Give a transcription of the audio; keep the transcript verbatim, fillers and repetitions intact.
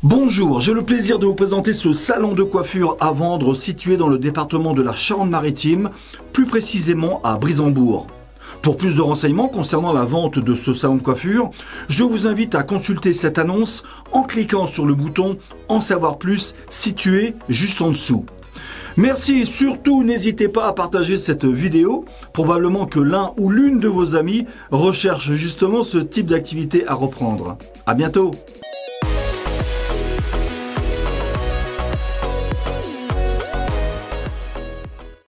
Bonjour, j'ai le plaisir de vous présenter ce salon de coiffure à vendre situé dans le département de la Charente-Maritime, plus précisément à Brisembourg. Pour plus de renseignements concernant la vente de ce salon de coiffure, je vous invite à consulter cette annonce en cliquant sur le bouton « En savoir plus » situé juste en dessous. Merci et surtout n'hésitez pas à partager cette vidéo, probablement que l'un ou l'une de vos amis recherche justement ce type d'activité à reprendre. À bientôt.